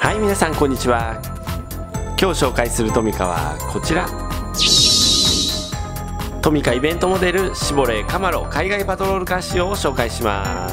はい、皆さんこんにちは。今日紹介するトミカはこちら。トミカイベントモデルシボレーカマロ海外パトロールカー仕様を紹介します。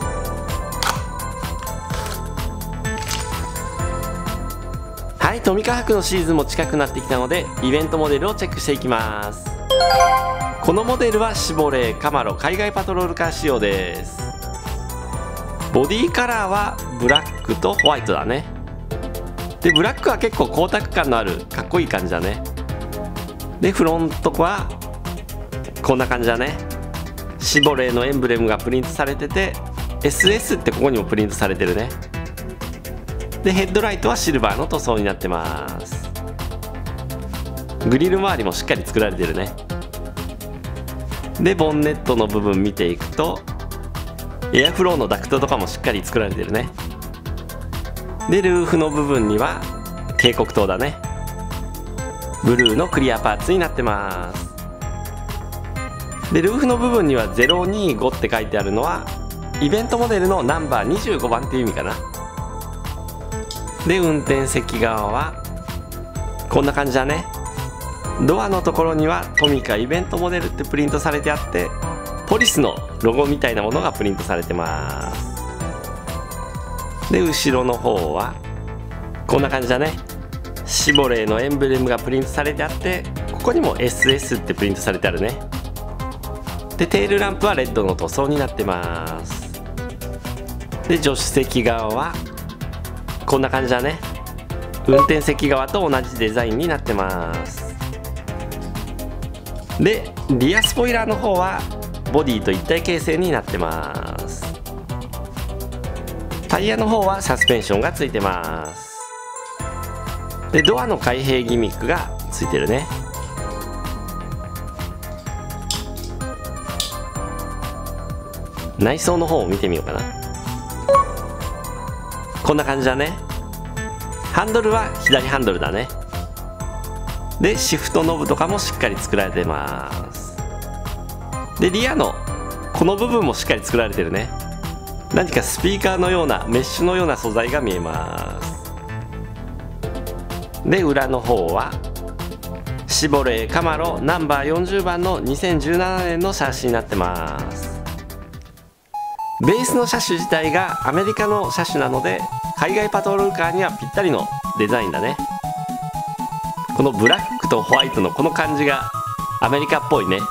はい、トミカ博のシーズンも近くなってきたのでイベントモデルをチェックしていきます。このモデルはシボレーカマロ海外パトロールカー仕様です。ボディカラーはブラックとホワイトだね。でブラックは結構光沢感のあるかっこいい感じだね。でフロントはこんな感じだね。シボレーのエンブレムがプリントされてて SS ってここにもプリントされてるね。でヘッドライトはシルバーの塗装になってます。グリル周りもしっかり作られてるね。でボンネットの部分見ていくとエアフローのダクトとかもしっかり作られてるね。でルーフの部分には警告灯だね。ブルーのクリアパーツになってます。でルーフの部分には025って書いてあるのはイベントモデルのナンバー25番っていう意味かな。で運転席側はこんな感じだね。ドアのところにはトミカイベントモデルってプリントされてあってポリスのロゴみたいなものがプリントされてます。で後ろの方はこんな感じだね。シボレーのエンブレムがプリントされてあってここにも SS ってプリントされてあるね。でテールランプはレッドの塗装になってます。で助手席側はこんな感じだね。運転席側と同じデザインになってます。でリアスポイラーの方はボディと一体形成になってます。タイヤの方はサスペンションがついてます。でドアの開閉ギミックがついてるね。内装の方を見てみようかな。こんな感じだね。ハンドルは左ハンドルだね。でシフトノブとかもしっかり作られてます。でリアのこの部分もしっかり作られてるね。何かスピーカーのようなメッシュのような素材が見えます。で裏の方はシボレーカマロナンバー40番の2017年のシャーシになってます。ベースの車種自体がアメリカの車種なので海外パトロールカーにはぴったりのデザインだね。このブラックとホワイトのこの感じがアメリカっぽいね。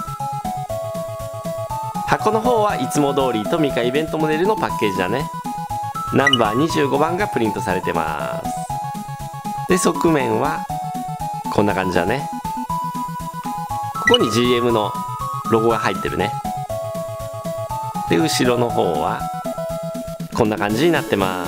箱の方はいつも通りトミカイベントモデルのパッケージだね。ナンバー25番がプリントされてます。で側面はこんな感じだね。ここに GM のロゴが入ってるね。で後ろの方はこんな感じになってます。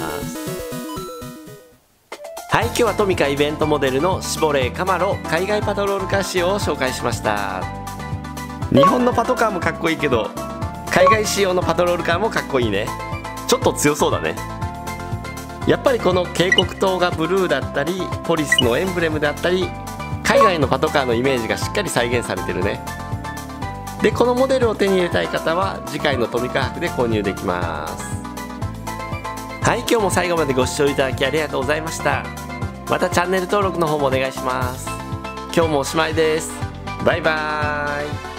はい、今日はトミカイベントモデルのシボレーカマロ海外パトロールカー仕様を紹介しました。日本のパトカーもかっこいいけど海外仕様のパトロールカーもかっこいいね。ちょっと強そうだね。やっぱりこの警告灯がブルーだったりポリスのエンブレムだったり海外のパトカーのイメージがしっかり再現されてるね。でこのモデルを手に入れたい方は次回のトミカ博で購入できます。はい、今日も最後までご視聴いただきありがとうございました。またチャンネル登録の方もお願いします。今日もおしまいです。バイバーイ。